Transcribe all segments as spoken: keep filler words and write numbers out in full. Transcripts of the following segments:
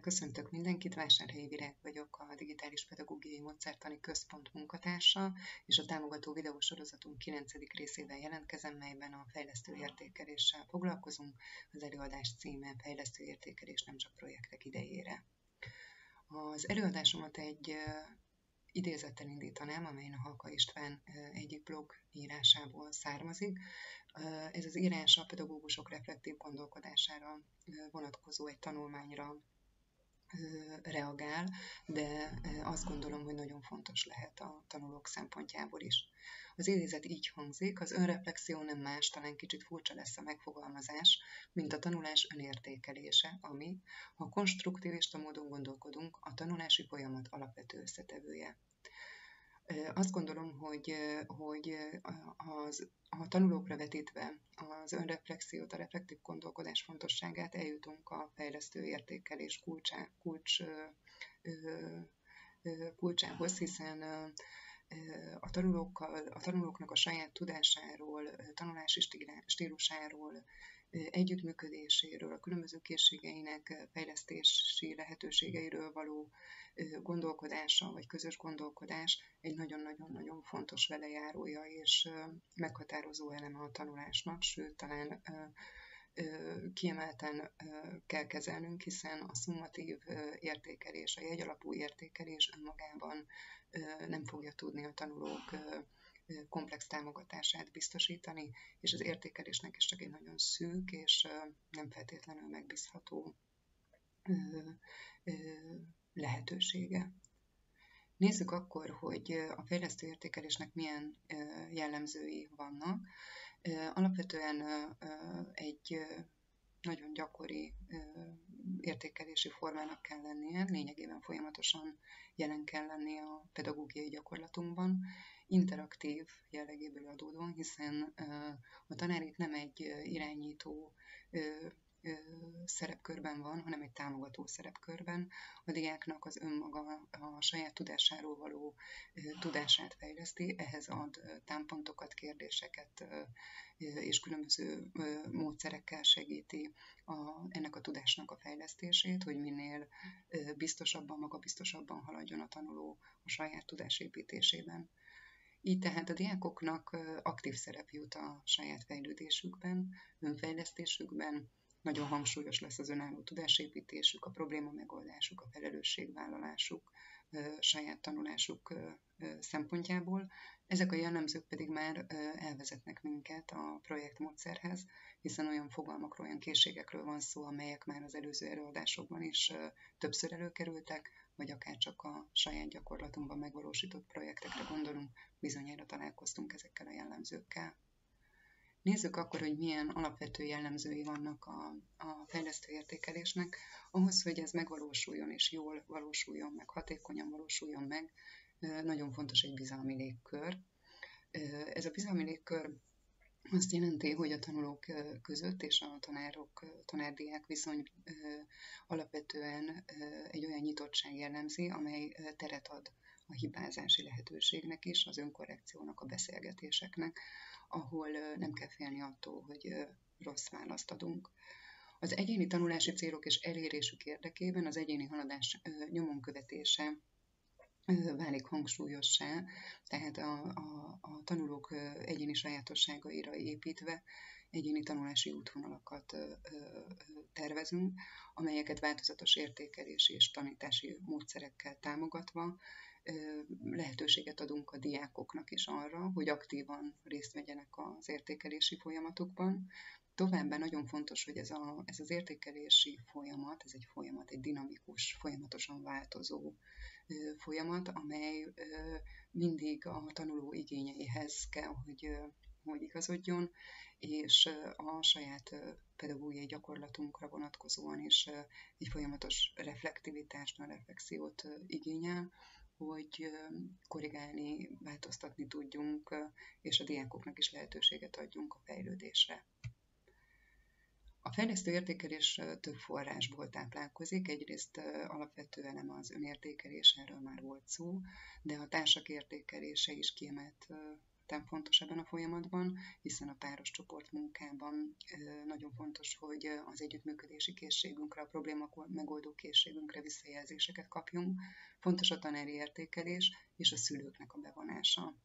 Köszöntök mindenkit, Vásárhelyi Virág vagyok, a Digitális Pedagógiai Módszertani Központ munkatársa, és a támogató videósorozatunk kilencedik részével jelentkezem, melyben a fejlesztő értékeléssel foglalkozunk. Az előadás címe Fejlesztő értékelés nem csak projektek idejére. Az előadásomat egy idézettel indítanám, amely a Halka István egyik blog írásából származik. Ez az írás a pedagógusok reflektív gondolkodására vonatkozó egy tanulmányra reagál, de azt gondolom, hogy nagyon fontos lehet a tanulók szempontjából is. Az idézet így hangzik: az önreflexió nem más, talán kicsit furcsa lesz a megfogalmazás, mint a tanulás önértékelése, ami, ha konstruktivista módon gondolkodunk, a tanulási folyamat alapvető összetevője. Azt gondolom, hogy, hogy az, a tanulókra vetítve az önreflexiót, a reflektív gondolkodás fontosságát eljutunk a fejlesztő értékelés kulcsá, kulcs, kulcsához, hiszen a, tanulókkal, a tanulóknak a saját tudásáról, tanulási stílusáról, együttműködéséről, a különböző készségeinek fejlesztési lehetőségeiről való gondolkodása, vagy közös gondolkodás egy nagyon-nagyon-nagyon fontos velejárója és meghatározó eleme a tanulásnak, sőt, talán kiemelten kell kezelnünk, hiszen a szummatív értékelés, a jegyalapú értékelés önmagában nem fogja tudni a tanulók komplex támogatását biztosítani, és az értékelésnek is csak egy nagyon szűk és nem feltétlenül megbízható lehetősége. Nézzük akkor, hogy a fejlesztő értékelésnek milyen jellemzői vannak. Alapvetően egy nagyon gyakori értékelési formának kell lennie, lényegében folyamatosan jelen kell lennie a pedagógiai gyakorlatunkban, interaktív jellegéből adódóan, hiszen a tanár itt nem egy irányító szerepkörben van, hanem egy támogató szerepkörben. A diáknak az önmaga a saját tudásáról való tudását fejleszti, ehhez ad támpontokat, kérdéseket és különböző módszerekkel segíti a, ennek a tudásnak a fejlesztését, hogy minél biztosabban, magabiztosabban haladjon a tanuló a saját tudásépítésében. Így tehát a diákoknak aktív szerep jut a saját fejlődésükben, önfejlesztésükben, nagyon hangsúlyos lesz az önálló tudásépítésük, a probléma megoldásuk, a felelősségvállalásuk, saját tanulásuk szempontjából. Ezek a jellemzők pedig már elvezetnek minket a projektmódszerhez, hiszen olyan fogalmakról, olyan készségekről van szó, amelyek már az előző előadásokban is többször előkerültek, vagy akár csak a saját gyakorlatunkban megvalósított projektekre gondolunk, bizonyára találkoztunk ezekkel a jellemzőkkel. Nézzük akkor, hogy milyen alapvető jellemzői vannak a, a fejlesztő értékelésnek. Ahhoz, hogy ez megvalósuljon és jól valósuljon meg, hatékonyan valósuljon meg, nagyon fontos egy bizalmi légkör. Ez a bizalmi légkör azt jelenti, hogy a tanulók között és a tanárok, tanárdiák viszony alapvetően egy olyan nyitottság jellemzi, amely teret ad a hibázási lehetőségnek is, az önkorrekciónak, a beszélgetéseknek, ahol nem kell félni attól, hogy rossz választ adunk. Az egyéni tanulási célok és elérésük érdekében az egyéni haladás nyomon követése válik hangsúlyossá, tehát a, a, a tanulók egyéni sajátosságaira építve egyéni tanulási útvonalakat tervezünk, amelyeket változatos értékelési és tanítási módszerekkel támogatva lehetőséget adunk a diákoknak is arra, hogy aktívan részt vegyenek az értékelési folyamatokban. Továbbá nagyon fontos, hogy ez, a, ez az értékelési folyamat, ez egy folyamat, egy dinamikus, folyamatosan változó folyamat, amely mindig a tanuló igényeihez kell, hogy, hogy igazodjon, és a saját pedagógiai gyakorlatunkra vonatkozóan is egy folyamatos reflektivitást, a reflexiót igényel, hogy korrigálni, változtatni tudjunk, és a diákoknak is lehetőséget adjunk a fejlődésre. A fejlesztő értékelés több forrásból táplálkozik, egyrészt alapvető eleme az önértékelés, erről már volt szó, de a társak értékelése is kiemelt kifejezetten fontos ebben a folyamatban, hiszen a páros csoportmunkában nagyon fontos, hogy az együttműködési készségünkre, a probléma megoldó készségünkre visszajelzéseket kapjunk. Fontos a tanári értékelés és a szülőknek a bevonása.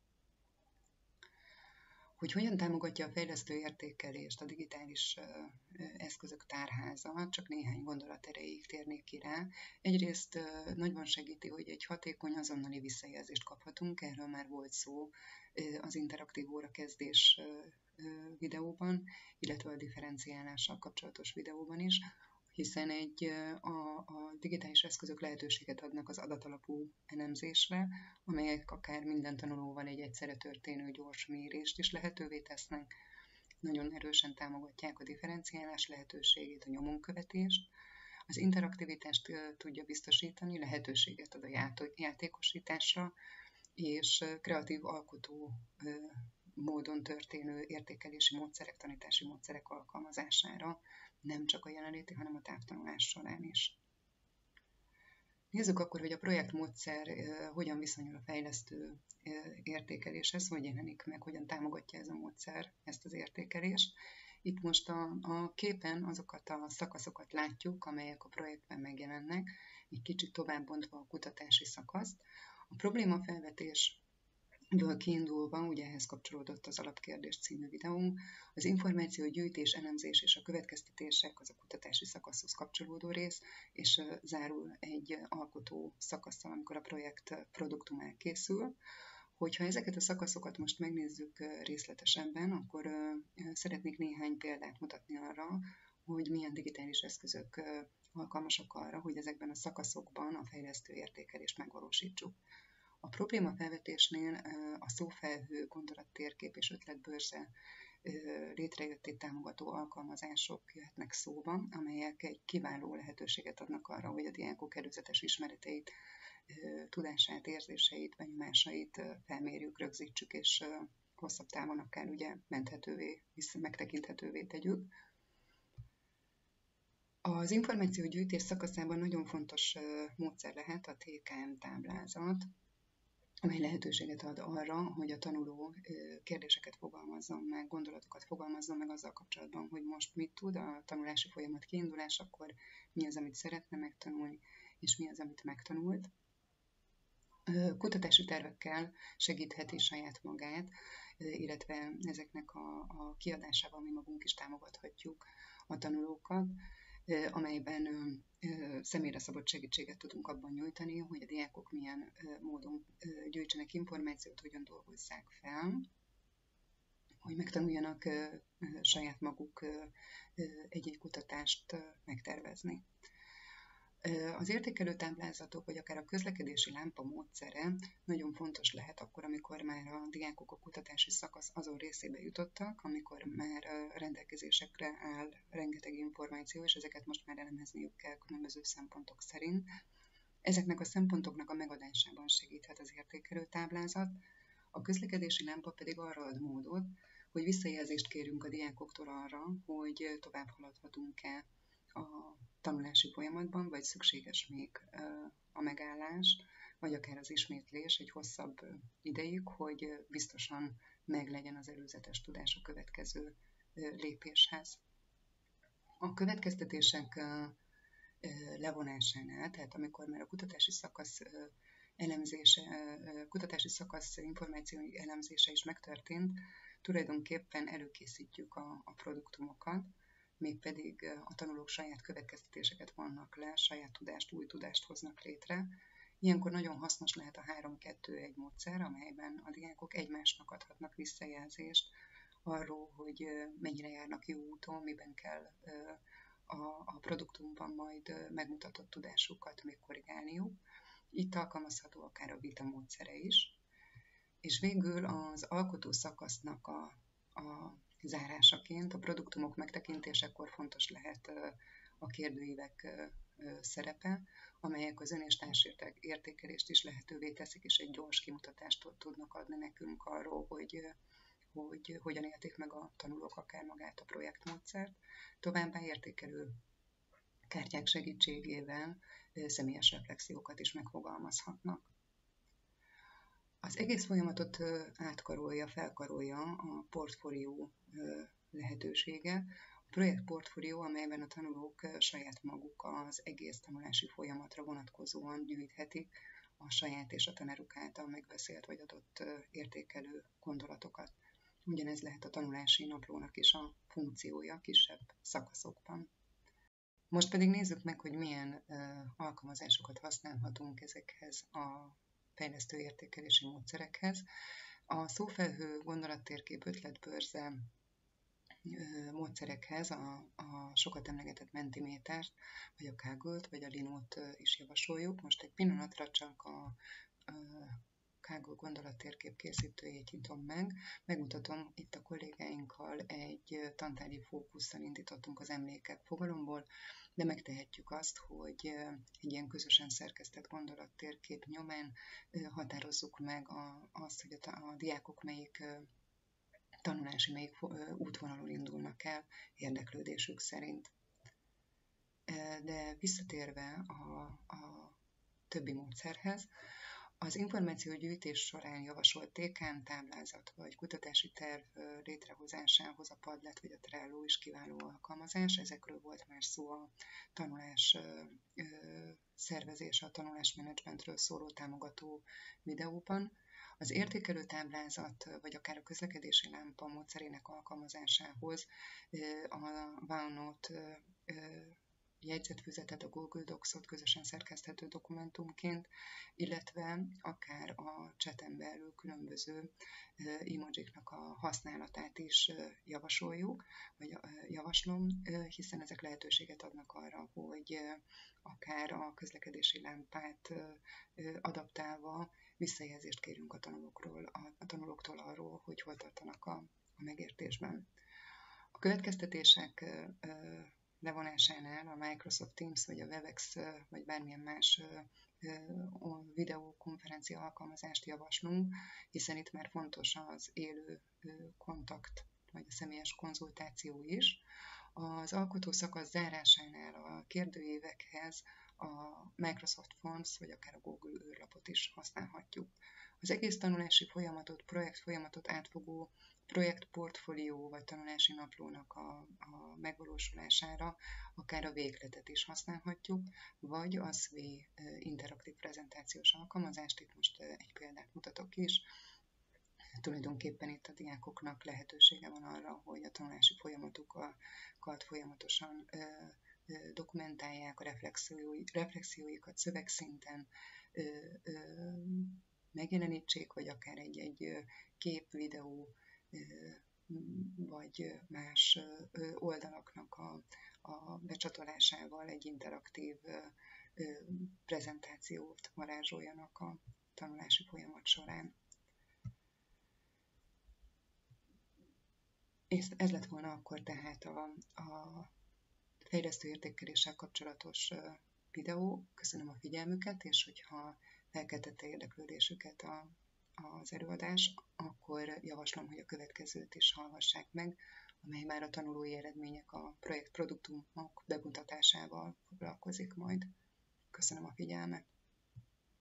Hogy hogyan támogatja a fejlesztő értékelést a digitális eszközök tárháza, csak néhány gondolat erejéig térnék ki rá. Egyrészt nagyban segíti, hogy egy hatékony azonnali visszajelzést kaphatunk, erről már volt szó az interaktív órakezdés videóban, illetve a differenciálással kapcsolatos videóban is, hiszen egy, a, a digitális eszközök lehetőséget adnak az adatalapú elemzésre, amelyek akár minden tanulóval egy egyszerre történő gyors mérést is lehetővé tesznek. Nagyon erősen támogatják a differenciálás lehetőségét, a nyomonkövetést. Az interaktivitást tudja biztosítani, lehetőséget ad a játékosításra, és kreatív alkotó módon történő értékelési módszerek, tanítási módszerek alkalmazására, nem csak a jelenléti, hanem a távtanulás során is. Nézzük akkor, hogy a projektmódszer hogyan viszonyul a fejlesztő értékeléshez, hogy jelenik meg, hogyan támogatja ez a módszer ezt az értékelést. Itt most a, a képen azokat a szakaszokat látjuk, amelyek a projektben megjelennek, egy kicsit tovább bontva a kutatási szakaszt. A problémafelvetés ből kiindulva, ugye ehhez kapcsolódott az Alapkérdés című videónk, az információgyűjtés, elemzés és a következtetések az a kutatási szakaszhoz kapcsolódó rész, és zárul egy alkotó szakasszal, amikor a projekt produktum elkészül. Hogyha ezeket a szakaszokat most megnézzük részletesebben, akkor szeretnék néhány példát mutatni arra, hogy milyen digitális eszközök alkalmasak arra, hogy ezekben a szakaszokban a fejlesztő értékelést megvalósítsuk. A problémafelvetésnél a szófelhő, gondolattérkép és ötletbörze létrejöttét támogató alkalmazások jöhetnek szóba, amelyek egy kiváló lehetőséget adnak arra, hogy a diákok előzetes ismereteit, tudását, érzéseit, benyomásait felmérjük, rögzítsük, és hosszabb távon akár ugye menthetővé, megtekinthetővé tegyük. Az információgyűjtés szakaszában nagyon fontos módszer lehet a té ká em táblázat, amely lehetőséget ad arra, hogy a tanuló kérdéseket fogalmazzon meg, gondolatokat fogalmazzon meg azzal kapcsolatban, hogy most mit tud a tanulási folyamat kiindulásakor, mi az, amit szeretne megtanulni, és mi az, amit megtanult. Kutatási tervekkel segítheti saját magát, illetve ezeknek a, a kiadásával mi magunk is támogathatjuk a tanulókat, amelyben személyre szabott segítséget tudunk abban nyújtani, hogy a diákok milyen módon gyűjtsenek információt, hogyan dolgozzák fel, hogy megtanuljanak saját maguk egy-egy kutatást megtervezni. Az értékelő táblázatok, vagy akár a közlekedési lámpa módszere nagyon fontos lehet akkor, amikor már a diákok a kutatási szakasz azon részébe jutottak, amikor már rendelkezésekre áll rengeteg információ, és ezeket most már elemezniük kell különböző szempontok szerint. Ezeknek a szempontoknak a megadásában segíthet az értékelő táblázat, a közlekedési lámpa pedig arra ad módot, hogy visszajelzést kérünk a diákoktól arra, hogy tovább haladhatunk-e a tanulási folyamatban, vagy szükséges még a megállás, vagy akár az ismétlés egy hosszabb ideig, hogy biztosan meglegyen az előzetes tudás a következő lépéshez. A következtetések levonásánál, tehát amikor már a kutatási szakasz elemzése, kutatási szakasz információi elemzése is megtörtént, tulajdonképpen előkészítjük a, a produktumokat, mégpedig a tanulók saját következtetéseket vannak le, saját tudást, új tudást hoznak létre. Ilyenkor nagyon hasznos lehet a három kettő egy módszer, amelyben a diákok egymásnak adhatnak visszajelzést arról, hogy mennyire járnak jó úton, miben kell a, a produktumban majd megmutatott tudásukat még korrigálniuk. Itt alkalmazható akár a vita módszere is. És végül az alkotó szakasznak a, a zárásaként a produktumok megtekintésekor fontos lehet a kérdőívek szerepe, amelyek az ön- és társértékelést is lehetővé teszik, és egy gyors kimutatást tudnak adni nekünk arról, hogy, hogy hogyan élték meg a tanulók akár magát a projektmódszert. Továbbá értékelő kártyák segítségével személyes reflexiókat is megfogalmazhatnak. Az egész folyamatot átkarolja, felkarolja a portfólió lehetősége. A projektportfólió, amelyben a tanulók saját maguk az egész tanulási folyamatra vonatkozóan gyűjthetik a saját és a tanáruk által megbeszélt vagy adott értékelő gondolatokat. Ugyanez lehet a tanulási naplónak is a funkciója kisebb szakaszokban. Most pedig nézzük meg, hogy milyen alkalmazásokat használhatunk ezekhez a fejlesztő értékelési módszerekhez. A szófelhő, gondolattérkép, ötletbörze módszerekhez a, a sokat emlegetett Mentimétert, vagy a Kaggle-t, vagy a Linót is javasoljuk. Most egy pillanatra csak a, a Kaggle gondolattérkép készítőjét nyitom meg. Megmutatom, itt a kollégáinkkal egy tantárgyi fókusszal indítottunk az emlékek fogalomból, de megtehetjük azt, hogy egy ilyen közösen szerkesztett gondolattérkép nyomán határozzuk meg a, azt, hogy a, a diákok melyik tanulási, melyik útvonalon indulnak el érdeklődésük szerint. De visszatérve a, a többi módszerhez, az információgyűjtés során javasolt té ká em táblázat vagy kutatási terv létrehozásához a Padlet vagy a Trello is kiváló alkalmazás. Ezekről volt már szó a tanulás szervezése, a tanulásmenedzsmentről szóló támogató videóban. Az értékelő táblázat, vagy akár a közlekedési lámpa módszerének alkalmazásához a OneNote jegyzetfüzetet, a Google Docs-ot közösen szerkeszthető dokumentumként, illetve akár a chaten belül különböző emojiknak a használatát is javasoljuk, vagy javaslom, hiszen ezek lehetőséget adnak arra, hogy akár a közlekedési lámpát adaptálva visszajelzést kérünk a tanulókról, a tanulóktól arról, hogy hol tartanak a, a megértésben. A következtetések levonásánál a Microsoft Teams, vagy a Webex, vagy bármilyen más videokonferencia alkalmazást javaslunk, hiszen itt már fontos az élő kontakt, vagy a személyes konzultáció is. Az alkotó szakasz zárásánál a kérdőívekhez a Microsoft Forms, vagy akár a Google űrlapot is használhatjuk. Az egész tanulási folyamatot, projekt folyamatot átfogó projektportfólió vagy tanulási naplónak a, a megvalósulására akár a végletet is használhatjuk, vagy a Sway interaktív prezentációs alkalmazást, itt most egy példát mutatok is. Tulajdonképpen itt a diákoknak lehetősége van arra, hogy a tanulási folyamatokat folyamatosan ö, ö, dokumentálják, a reflexiói, reflexióikat szövegszinten ö, ö, megjelenítsék, vagy akár egy-egy kép, videó, vagy más oldalaknak a, a becsatolásával egy interaktív prezentációt varázsoljanak a tanulási folyamat során. És ez lett volna akkor tehát a, a fejlesztő értékeléssel kapcsolatos videó. Köszönöm a figyelmüket, és hogyha felkeltette érdeklődésüket a, az előadás, akkor javaslom, hogy a következőt is hallgassák meg, amely már a tanulói eredmények, a projektproduktumok bemutatásával foglalkozik majd. Köszönöm a figyelmet!